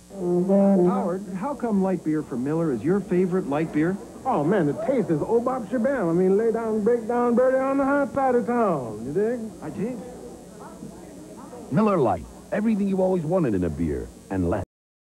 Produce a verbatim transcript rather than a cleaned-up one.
Howard, how come light beer from Miller is your favorite light beer? Oh, man, the taste is oh bop shabam. I mean, lay down, break down, birdie on the hot side of town. You dig? I dig. Miller Lite. Everything you always wanted in a beer, and less.